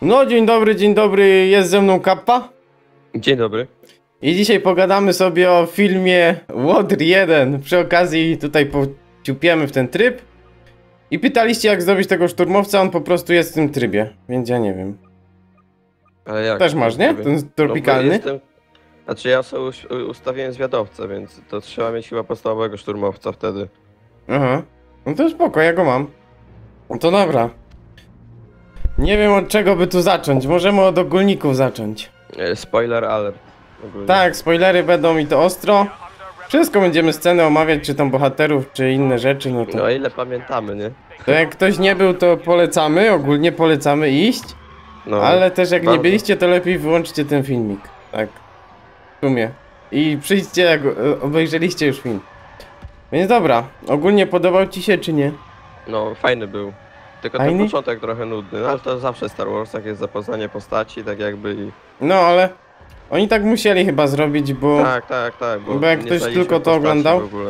No, dzień dobry, jest ze mną Kappa. Dzień dobry. I dzisiaj pogadamy sobie o filmie Water 1. Przy okazji tutaj pociupiemy w ten tryb. I pytaliście, jak zdobyć tego szturmowca, on po prostu jest w tym trybie, więc ja nie wiem. Ale jak? Też masz, nie? Ten tropikalny? No, jestem... Znaczy ja sobie ustawiłem zwiadowcę, więc to trzeba mieć chyba podstawowego szturmowca wtedy. Aha. No to spoko, ja go mam. No to dobra. Nie wiem, od czego by tu zacząć. Możemy od ogólników zacząć. Spoiler alert. Ogólnie. Tak, spoilery będą i to ostro. Wszystko będziemy sceny omawiać, czy tam bohaterów, czy inne rzeczy, no to... No ile pamiętamy, nie? To jak ktoś nie był, to polecamy, ogólnie polecamy iść. No, Ale też jak nie bardzo. byliście, to lepiej wyłączcie ten filmik. Tak. W sumie. I przyjdźcie, jak obejrzeliście już film. Więc dobra, ogólnie podobał ci się, czy nie? No fajny był. Tylko Fajny? ten początek trochę nudny, no ale to zawsze w Star Warsach jest zapoznanie postaci, tak jakby i... No, ale... Oni tak musieli chyba zrobić, bo... Tak, Bo jak nie ktoś znaliśmy tylko to postaci oglądał? w ogóle.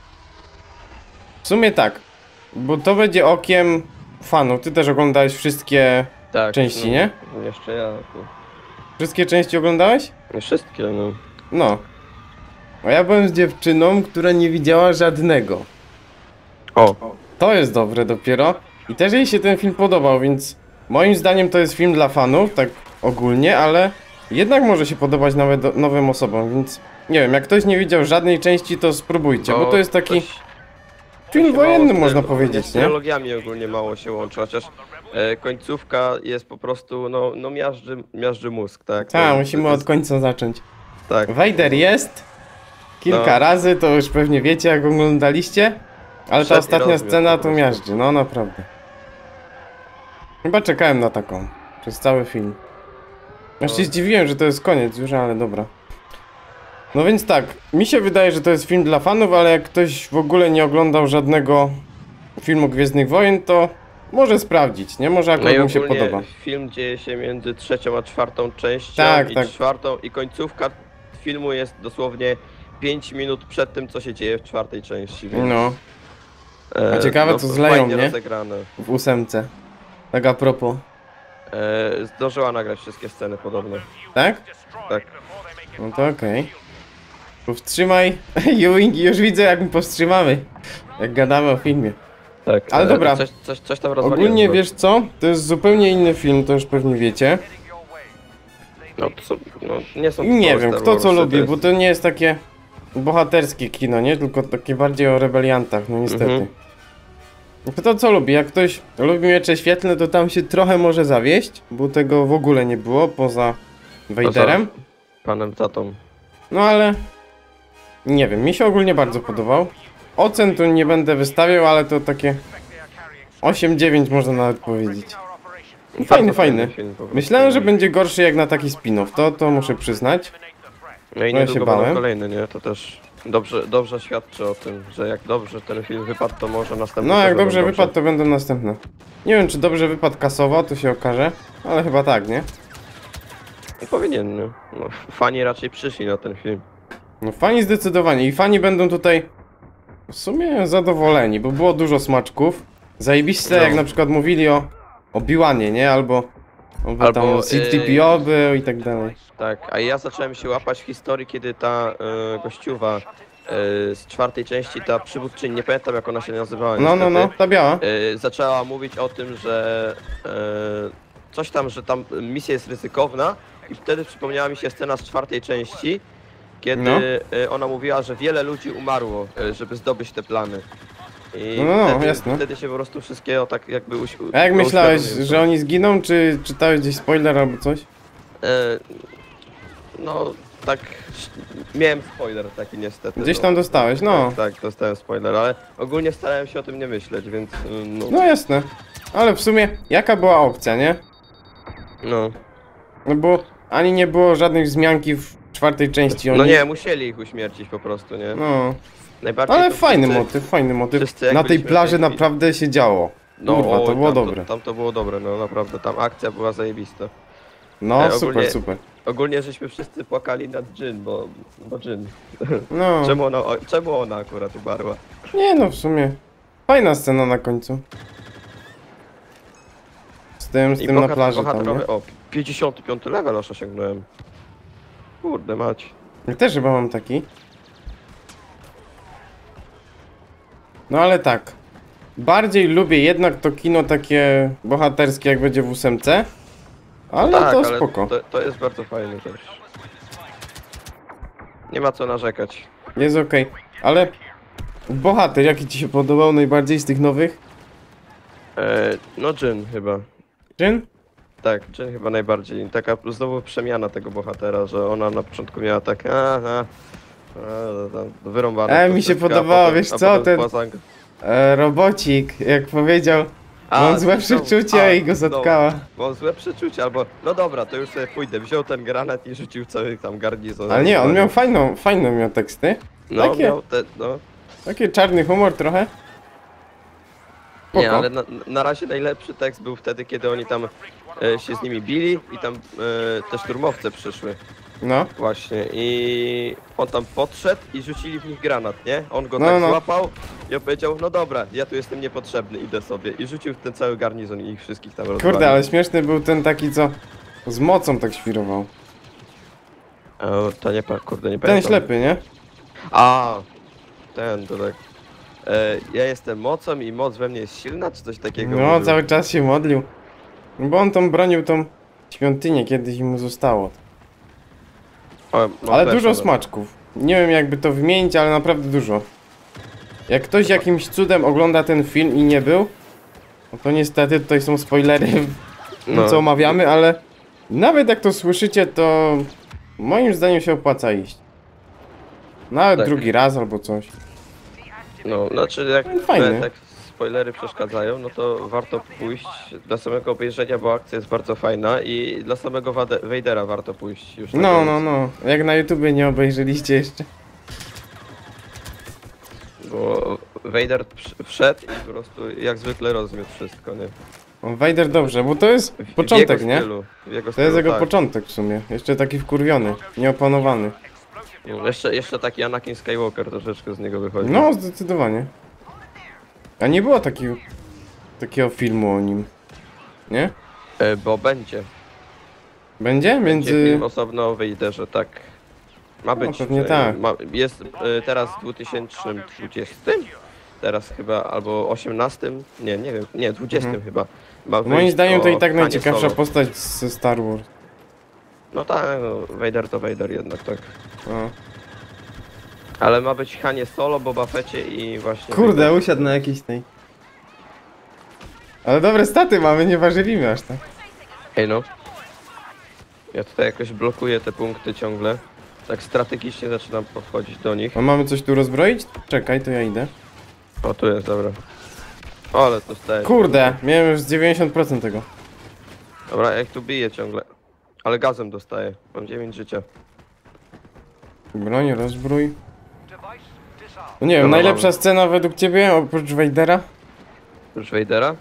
W sumie tak. Bo to będzie okiem fanów. Ty też oglądałeś wszystkie Tak. części, no, nie? Jeszcze ja. Wszystkie części oglądałeś? Nie wszystkie, no. No. A ja byłem z dziewczyną, która nie widziała żadnego. O. To jest dobre dopiero. I też jej się ten film podobał, więc moim zdaniem to jest film dla fanów, tak ogólnie, ale jednak może się podobać nawet nowym osobom, więc nie wiem, jak ktoś nie widział żadnej części, to spróbujcie, bo to jest taki film wojenny, można powiedzieć, Z nie? trylogiami ogólnie mało się łączy, chociaż końcówka jest po prostu, no miażdży mózg, tak? Tak, To musimy jest- od końca zacząć. Tak. Vader jest kilka No. razy, to już pewnie wiecie, jak oglądaliście, ale ta Szedł i ostatnia rozmiot scena po to prostu. miażdży, no naprawdę. Chyba czekałem na taką, przez cały film. Aż się No. zdziwiłem, że to jest koniec już, ale dobra. No więc tak, mi się wydaje, że to jest film dla fanów, ale jak ktoś w ogóle nie oglądał żadnego filmu Gwiezdnych Wojen, to może sprawdzić, nie? Może No akurat i mu się ogólnie podoba. film dzieje się między trzecią a czwartą częścią Tak, i tak. czwartą i końcówka filmu jest dosłownie 5 minut przed tym, co się dzieje w czwartej części, więc... No, a ciekawe, co zleją, fajnie nie? rozegrane. w 8. Tak a propos. Zdążyła nagrać wszystkie sceny podobno. Tak? Tak. No to okej. Powstrzymaj Ewing, już widzę, jak my powstrzymamy. Jak gadamy o filmie. Tak. Ale dobra. Coś tam rozwaliłem. Ogólnie chyba. wiesz co? To jest zupełnie inny film, to już pewnie wiecie. No, to są, no nie są Nie typowe wiem, Star kto co Warsy, lubi, to bo jest- to nie jest takie bohaterskie kino, nie? Tylko takie bardziej o rebeliantach, no niestety. Mhm. Kto co lubi? Jak ktoś lubi miecze świetlne, to tam się trochę może zawieść, bo tego w ogóle nie było, poza Vaderem. Panem tatą. No ale... Nie wiem, mi się ogólnie bardzo podobał. Ocen tu nie będę wystawiał, ale to takie... 8-9 można nawet powiedzieć. Fajny, Bardzo fajny. film, po prostu. Myślałem, że będzie gorszy jak na taki spin-off, to muszę przyznać. No i ja niedługo się będą bałem. kolejny, nie? To też dobrze świadczy o tym, że jak dobrze ten film wypadł, to może następny No też jak będą dobrze wypadł, to będą następne. Nie wiem, czy dobrze wypadł kasowo, to się okaże. Ale chyba tak, nie? No, powinien, nie? No, fani raczej przyszli na ten film. No fani zdecydowanie i fani będą tutaj w sumie zadowoleni, bo było dużo smaczków. Zajebiste, No. jak na przykład mówili o Obi-Wanie, nie? Albo tam C-3PO był i tak dalej. Tak, a ja zacząłem się łapać w historii, kiedy ta gościuwa z czwartej części, ta przywódczyni, nie pamiętam jak ona się nazywała No, niestety, ta biała. zaczęła mówić o tym, że coś tam, że tam misja jest ryzykowna i wtedy przypomniała mi się scena z czwartej części, kiedy No. ona mówiła, że wiele ludzi umarło, żeby zdobyć te plany. I No, jasne. wtedy się po prostu wszystkie tak jakby A jak myślałeś, uświadomiłem że oni zginą, czy czytałeś gdzieś spoiler albo coś? No, tak, miałem spoiler taki niestety. Gdzieś no. tam dostałeś, no. Tak, dostałem spoiler, ale ogólnie starałem się o tym nie myśleć, więc no. No jasne. Ale w sumie, jaka była opcja, nie? No, No bo ani nie było żadnej wzmianki w czwartej części o no nich. nie, musieli ich uśmiercić po prostu, nie? No, Najbardziej ale to fajny wszyscy- motyw, fajny motyw. wszyscy jak Na tej byliśmy w plaży tej chwili- naprawdę się działo. Kurwa, to oj, było tam dobre. Tam to było dobre, no naprawdę, tam akcja była zajebista. No, ogólnie- super, super. Ogólnie żeśmy wszyscy płakali nad Jyn, bo Jyn. No, Czemu ona akurat umarła? nie no, w sumie. Fajna scena na końcu. z tym na plaży tam, nie? bohaterowie, o, 55 level aż osiągnąłem. Kurde mać. Ja też chyba mam taki. No ale tak. Bardziej lubię jednak to kino takie bohaterskie, jak będzie w 8. Ale Tak, to ale spoko. to jest bardzo fajne też. Nie ma co narzekać. Jest okej. Ale bohater, jaki ci się podobał najbardziej z tych nowych? No Jin chyba. Jin? Tak, Jin chyba najbardziej. Taka znowu przemiana tego bohatera, że ona na początku miała tak wyrąbane. Mi się troszeczkę, podobało, a potem, wiesz a co, potem ten była zang- robocik, jak powiedział, mam złe przeczucia i go zatkała. No, mam złe przeczucia, albo no dobra, to już sobie pójdę. Wziął ten granat i rzucił cały tam garnizon. Ale nie, on miał fajne miał teksty. No, takie- miał te, no. Taki czarny humor trochę. Nie, Spoko. ale na razie najlepszy tekst był wtedy, kiedy oni tam się z nimi bili i tam te szturmowce przyszły. No. Właśnie i on tam podszedł i rzucili w nich granat, nie? On go No, tak no. złapał i on powiedział, no dobra, ja tu jestem niepotrzebny, idę sobie. I rzucił w ten cały garnizon i ich wszystkich tam rozwalił. Kurde, ale śmieszny był ten taki, co z mocą tak świrował. To nie, kurde, nie Ten pamiętam. ślepy, nie? A, ten, to tak. Ja jestem mocą i moc we mnie jest silna, czy coś takiego? No, mówił? cały czas się modlił. Bo on tą bronił tą świątynię, kiedyś mu zostało. O, no Ale też, dużo ale- smaczków. Nie wiem jakby to wymienić, ale naprawdę dużo. Jak ktoś jakimś cudem ogląda ten film i nie był, no to niestety tutaj są spoilery w tym, No. co omawiamy, ale nawet jak to słyszycie, to moim zdaniem się opłaca iść. Nawet Tak. drugi raz albo coś. No, znaczy jak Fajny. tak spoilery przeszkadzają, no to warto pójść dla samego obejrzenia, bo akcja jest bardzo fajna i dla samego Vadera warto pójść już. na No, koniec. no, no. Jak na YouTubie nie obejrzeliście jeszcze. Bo Vader wszedł i po prostu jak zwykle rozmiótł wszystko, nie? O, Vader dobrze, bo to jest W początek, jego nie? stylu, w jego To jest stylu, jego tak. początek w sumie. Jeszcze taki wkurwiony, nieopanowany. No, jeszcze taki Anakin Skywalker troszeczkę z niego wychodzi. No, zdecydowanie. A nie było takiego filmu o nim. Nie? Bo będzie. Będzie? Będzie Między... film osobno o Vaderze, tak. Ma być. pewnie tak. Jest teraz w 2020. Teraz chyba, albo 18. Nie wiem. Nie, 20 chyba. Ma Moim wyjść zdaniem to o i tak Hanie najciekawsza Solo. postać ze Star Wars. No tak, no, Vader to Vader jednak, tak. O. Ale ma być Hanie Solo, Boba Fecie i właśnie... Kurde, Vader. usiadł na jakiejś tej. Ale dobre staty mamy, nie ważyliśmy aż tak. Ej no. Ja tutaj jakoś blokuję te punkty ciągle. Tak strategicznie zaczynam podchodzić do nich. A mamy coś tu rozbroić? Czekaj, to ja idę. O, tu jest, dobra. O, ale to staje. Kurde, miałem już z 90% tego. Dobra, jak tu biję ciągle. Ale gazem dostaję. Mam 9 życia. Broń, rozbrój. No nie wiem, Dobra, najlepsza mamy. scena według ciebie, oprócz Vadera? Już Vadera?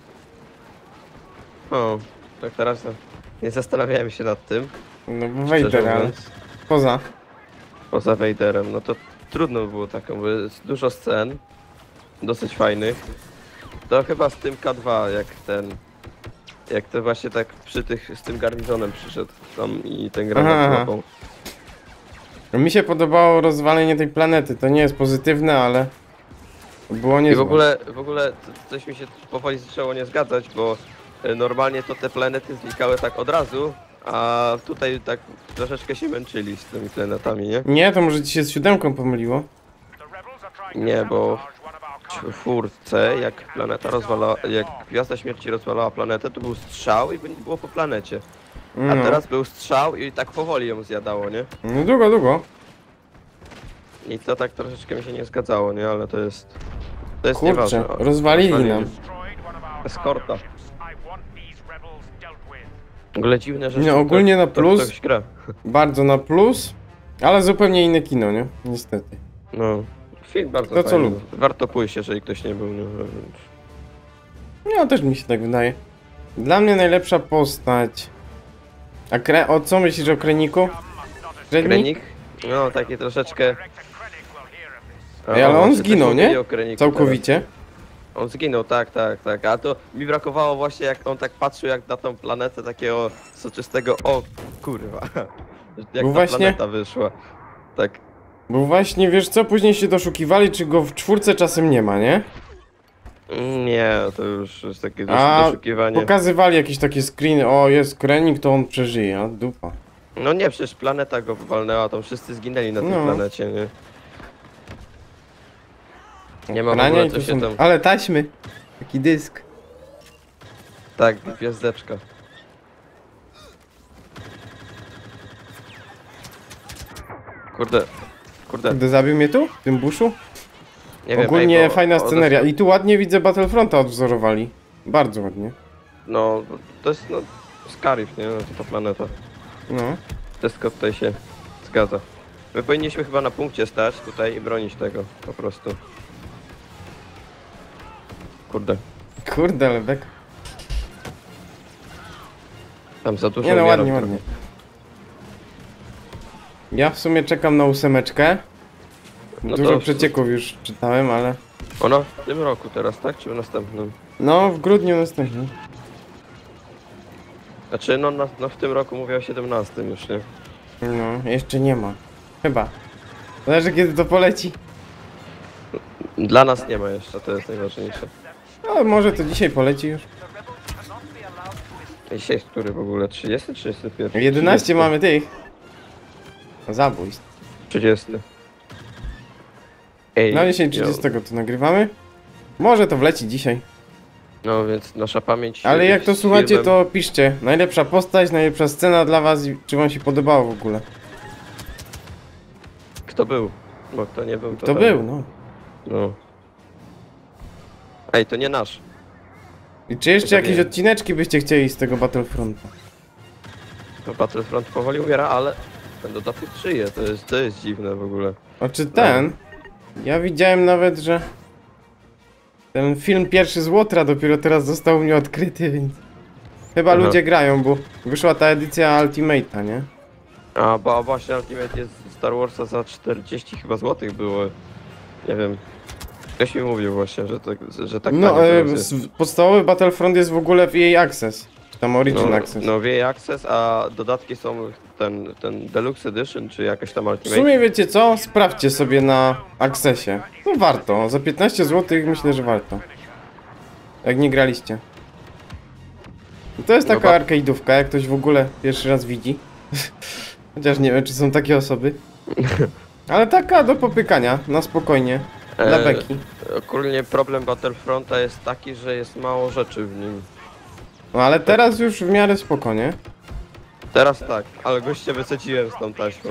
O, tak teraz nie zastanawiałem się nad tym. No bo szczerze Vader, ale mówiąc. poza. Poza Vaderem, no to trudno by było taką, bo jest dużo scen. Dosyć fajnych. To chyba z tym K2, jak ten... Jak to właśnie tak z tym garnizonem przyszedł tam i ten Aha, granat aha. złapał. Mi się podobało rozwalenie tej planety, to nie jest pozytywne, ale było I niezłe. w ogóle coś mi się powoli zaczęło nie zgadzać, bo normalnie to te planety znikały tak od razu, a tutaj tak troszeczkę się męczyli z tymi planetami, nie? Nie, to może ci się z 7 pomyliło. Nie, bo w czwórce, jak planeta rozwala, jak Gwiazda Śmierci rozwalała planetę, to był strzał i było po planecie. A No. teraz był strzał i tak powoli ją zjadało, nie? No długo, długo. I to tak troszeczkę mi się nie zgadzało, nie? Ale to jest Kurczę, nieważne. rozwalili nam. Eskorta. W ogóle dziwne, że Nie, ogólnie na plus. ktoś gra. Bardzo na plus, ale zupełnie inne kino, nie? Niestety. No, film bardzo To co fajny. lubię. Warto pójść, jeżeli ktoś nie był. Nie, No, też mi się tak wydaje. Dla mnie najlepsza postać. A o co myślisz o Kreniku? Krenik? No, takie troszeczkę... Ej, ale on czy zginął, coś nie? mówili o Kreniku Całkowicie. On zginął, tak. A to mi brakowało właśnie jak on tak patrzył jak na tą planetę takiego soczystego, o kurwa. Jak Bo ta właśnie- planeta wyszła. Tak. Bo właśnie, wiesz co, później się doszukiwali, czy go w 4 czasem nie ma, nie? Nie, to już jest takie A doszukiwanie. pokazywali jakieś takie screeny, o jest Krennic, to on przeżyje, a dupa. No nie, przecież planeta go walnęła, tam wszyscy zginęli na tej No. planecie, nie? Nie ma w Rania ogóle i co tu się są... tam... Ale taśmy. Taki dysk. Tak, gwiazdeczka. Kurde. Kurde, zabił mnie tu? W tym buszu? Nie wiem, Ogólnie ej, bo fajna odeszło- sceneria. I tu ładnie widzę Battlefronta odwzorowali. Bardzo ładnie. No, to jest, no, Scarif, nie? No, to ta planeta. No. Wszystko tutaj się zgadza. My powinniśmy chyba na punkcie stać tutaj i bronić tego, po prostu. Kurde, Kurde, Lebek. tam za dużo Nie no, umiera ładnie, trochę. ładnie. Ja w sumie czekam na 8. No Dużo to- przecieków już czytałem, ale... Ono w tym roku teraz, tak? Czy w następnym? No, w grudniu następnym. Znaczy, no w tym roku mówię o 17 już, nie? No, jeszcze nie ma. Chyba. Zależy kiedy to poleci. Dla nas nie ma jeszcze, to jest najważniejsze. Ale może to dzisiaj poleci już. Dzisiaj który w ogóle? 30, 31? 11 30. mamy tych. Zabójstw. 30. Ej, No dzisiaj 30 to nagrywamy. Może to wleci dzisiaj. No więc nasza pamięć... Ale jak to z słuchacie, filmem- to piszcie. Najlepsza postać, najlepsza scena dla was i czy wam się podobało w ogóle. Kto był? Bo kto nie był, to To tam- był, no. No. Ej, to nie nasz. I czy jeszcze To jakieś nie. odcineczki byście chcieli z tego Battlefronta? To Battlefront powoli umiera, ale ten dodatek żyje, to jest dziwne w ogóle. A czy ten? Ja widziałem nawet, że ten film pierwszy z Łotra dopiero teraz został u mnie odkryty, więc chyba Aha. ludzie grają, bo wyszła ta edycja Ultimate'a, nie? A, bo właśnie Ultimate jest Star Warsa za 40 chyba złotych było. Nie wiem. Ktoś mi mówił właśnie, że tak No, tanio teraz jest. podstawowy Battlefront jest w ogóle w EA Access, czy tam Origin No, Access. no w EA Access, a dodatki są ten Deluxe Edition, czy jakaś tam W Ultimate. sumie wiecie co? Sprawdźcie sobie na Accessie. No warto, za 15 zł myślę, że warto. Jak nie graliście. I to jest No taka arcade'ówka, jak ktoś w ogóle pierwszy raz widzi. Chociaż nie wiem, czy są takie osoby. Ale taka do popykania, na spokojnie. Dla beki. Ogólnie problem Battlefronta jest taki, że jest mało rzeczy w nim. No ale teraz już w miarę spoko, nie? Teraz tak, ale goście wysadziłem z tą taśmą.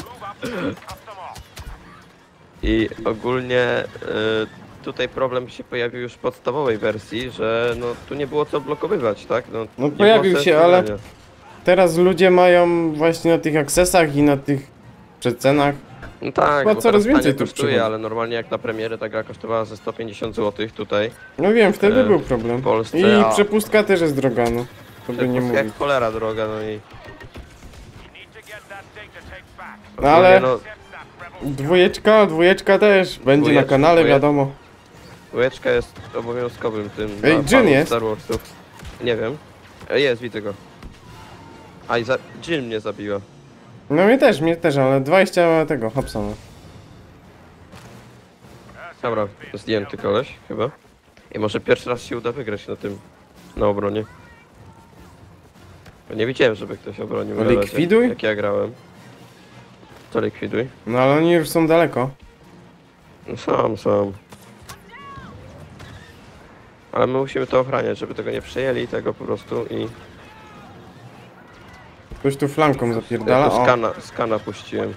I ogólnie tutaj problem się pojawił już w podstawowej wersji, że no tu nie było co blokowywać, tak? No, No nie pojawił było się, sensu ale- grania. Teraz ludzie mają właśnie na tych accessach i na tych przecenach. No tak, chyba bo coraz teraz więcej tanie tu kosztuje, przychodzi. ale normalnie jak na premierę ta gra kosztowała ze 150 zł tutaj. No wiem, wtedy E, był problem. w Polsce, I a- przepustka też jest droga, no. To by nie mówić. Jak cholera droga, no i... No ale no, dwójeczka też będzie na Dwójeczka, kanale, dwójeczka. wiadomo. Łeczka jest obowiązkowym tym Ej, dla Jin fanów jest. Star Warsów. Nie wiem. Jest, widzę go. A i Jin mnie zabiła. No mnie też, ale 20 tego, Hobsona. Dobra, zdjęty koleś, chyba. I może pierwszy raz się uda wygrać na obronie. Bo nie widziałem, żeby ktoś obronił No na razie, likwiduj? jak ja grałem. To likwiduj. No ale oni już są daleko. No sam. Ale my musimy to ochraniać, żeby tego nie przejęli, tego po prostu i... Ktoś tu flanką Ja zapierdala. tu O, skana puściłem.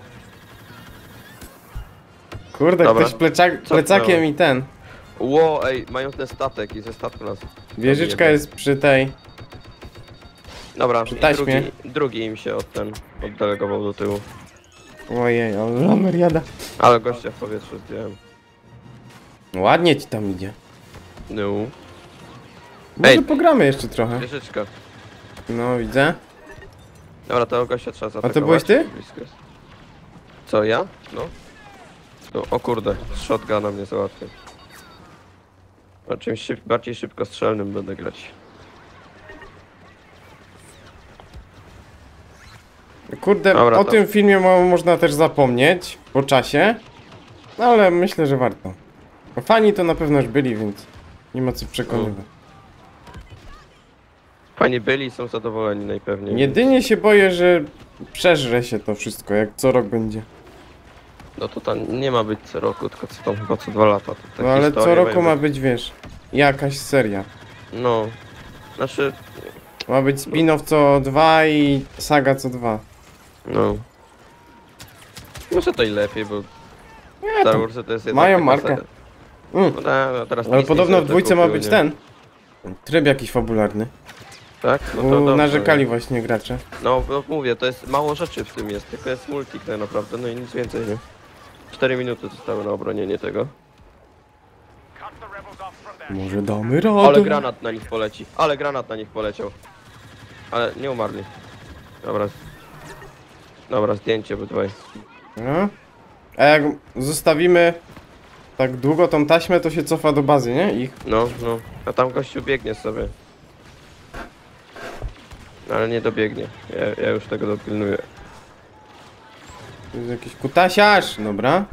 kurde, Dobra. ktoś Co plecakiem to? i ten. Ło, ej, mają ten statek i ze statku nas... Wieżyczka jest przy tej. Dobra, Przy i taśmie. drugi im się oddelegował do tyłu. Ojej, ale lamer jada. Ale gościa w powietrzu zdjąłem. Ładnie ci tam idzie. No, Może Ej. pogramy jeszcze trochę. wieżyczka. No, widzę. Dobra, tego gościa trzeba zaatakować. byłeś ty? Blisko jest. Co, ja? No. O kurde, z shotguna mnie załatwił. O czymś bardziej szybkostrzelnym będę grać. Kurde, Dobra, o to- tym filmie można też zapomnieć po czasie, no ale myślę, że warto. Bo fani to na pewno już byli, więc nie ma co przekonywać. Fani byli i są zadowoleni najpewniej. Jedynie się boję, że przeżre się to wszystko, jak co rok będzie. No to tam nie ma być co roku, tylko co tam chyba co 2 lata. To tak No ale co historie roku mają ma być, wiesz, jakaś seria. No, znaczy, Ma być spin-off co 2 i saga co 2. no. Może to i lepiej, bo Nie, Star to... Warsy to jest jedna mają taka markę. seria. Mm. No, no teraz Ale Disney podobno w sobie to dwójce ma kupił, być nie? ten tryb jakiś fabularny. Tak? No to Bo dobrze. narzekali właśnie gracze. No, mówię, to jest mało rzeczy w tym jest, tylko jest multik tak naprawdę, no i nic więcej, nie? 4 minuty zostały na obronienie tego. Może damy Ale radę. granat na nich poleci, ale granat na nich poleciał. Ale nie umarli. Dobra. Dobra, zdjęcie obydwaj. No. A jak zostawimy tak długo tą taśmę, to się cofa do bazy, nie? Ich. No, no. A tam gościu biegnie sobie. Ale nie dobiegnie. Ja już tego dopilnuję. To jest jakiś kutasiarz, dobra.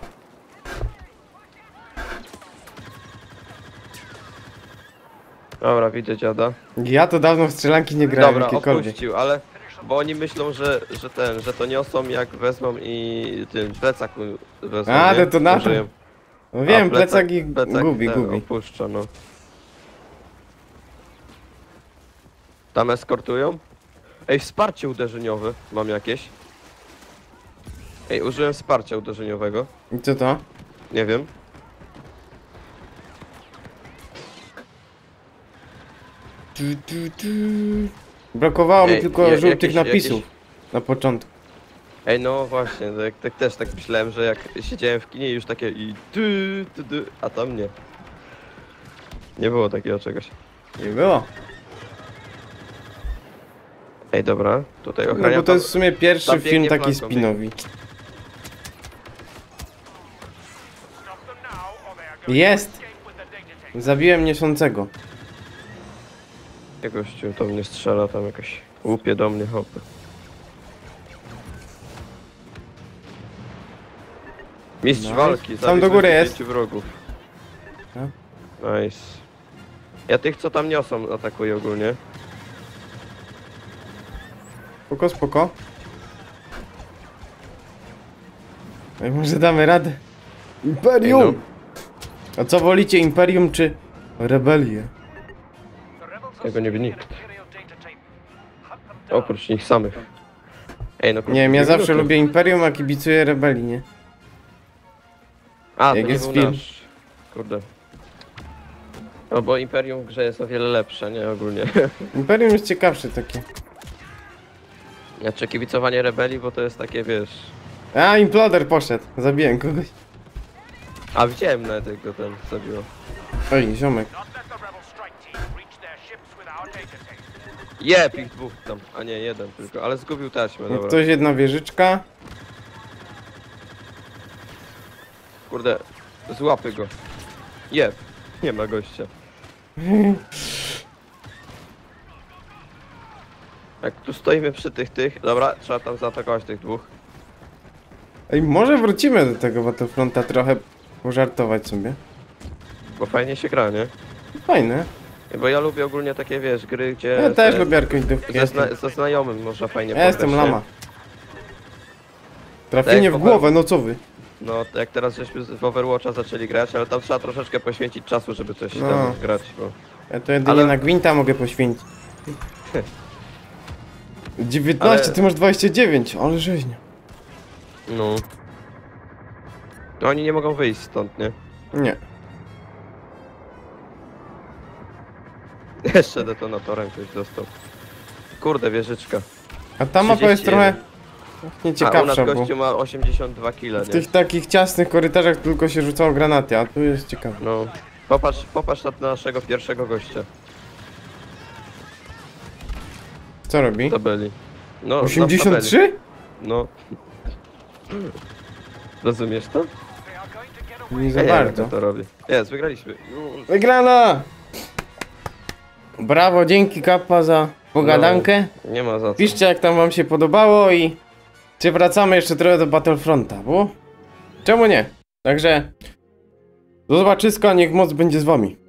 Dobra, widzę dziada. Ja to dawno w strzelanki nie grałem Dobra, jakiekolwiek. opuścił, ale... Bo oni myślą, że to niosą jak wezmą i tym plecak wezmą, A, nie? detonator. Użyją. No wiem, A plecak ich plecak gubi, ten gubi. Opuszcza, no. Tam eskortują? Ej, wsparcie uderzeniowe mam jakieś. Ej, użyłem wsparcia uderzeniowego. I co to? Nie wiem. Brakowało mi Ej, tylko żółtych jakieś- napisów na początku. Ej, no właśnie, też tak myślałem, że jak siedziałem w kinie już takie i a tam nie. Nie było takiego czegoś. Nie było. Ej, dobra, tutaj No ochrania bo to jest w sumie pierwszy tam film biegnie taki flanką, spinowy. Jest! Zabiłem niosącego. gościu to mnie strzela, tam jakoś łupie do mnie, hopy. Mistrz Nice. walki, Tam do góry jest. 25 wrogów. No. Nice. Ja tych co tam niosą atakuję ogólnie. Spoko, spoko. Ej, może damy radę? Imperium! Ej, A co wolicie, Imperium czy rebelię? Tego nie wie nikt. Oprócz nich samych. Ej, no Nie wiem, ja krótkie zawsze minuty. lubię Imperium, a kibicuję rebelii, nie? A, to jak nie jest był film. nasz. Kurde. No bo Imperium w grze jest o wiele lepsze, nie? Ogólnie. Imperium jest ciekawsze takie. Znaczy kibicowanie rebelii, bo to jest takie, wiesz... A, Imploder poszedł. Zabiłem kogoś. A widziałem nawet jak go ten zabiło. Oj, ziomek. Jep, ich dwóch tam, a nie jeden tylko, ale zgubił taśmę, dobra. Ktoś jedna wieżyczka. Kurde, złapy go. Jep, nie ma gościa. Jak tu stoimy przy tych, dobra, trzeba tam zaatakować tych dwóch. Ej, może wrócimy do tego Battlefronta trochę pożartować sobie. Bo fajnie się gra, nie? Fajne. Bo ja lubię ogólnie takie, wiesz, gry, gdzie... Ja też lubię arkoidówki. Ze znajomym można fajnie Ja jestem pograć, nie? lama. Trafienie Tak, w głowę, no co wy? No, jak teraz żeśmy w Overwatcha zaczęli grać, ale tam trzeba troszeczkę poświęcić czasu, żeby coś No. tam grać, bo... Ja to jedynie Ale- na gwinta mogę poświęcić. 19, Ale- ty masz 29, ale rzeźnia. No. To oni nie mogą wyjść stąd, nie? Nie. Jeszcze detonatorem ktoś dostał. Kurde, wieżyczka. A ta mapa jest 31. trochę A u nas nieciekawsza, bo gościu ma 82 kile, w nie? tych takich ciasnych korytarzach tylko się rzucało granaty, a tu jest ciekawe. No. Popatrz na naszego pierwszego gościa. Co robi? Tabeli. No, na tabeli. 83? No. Rozumiesz to? Nie za Ja nie wiem, jak bardzo. on to robi. Jest, wygraliśmy. Już. Wygrana! Brawo, dzięki Kappa za pogadankę. No, nie ma za co. Piszcie jak tam wam się podobało i czy wracamy jeszcze trochę do Battlefronta, bo czemu nie? Także do zobaczyska, niech moc będzie z wami.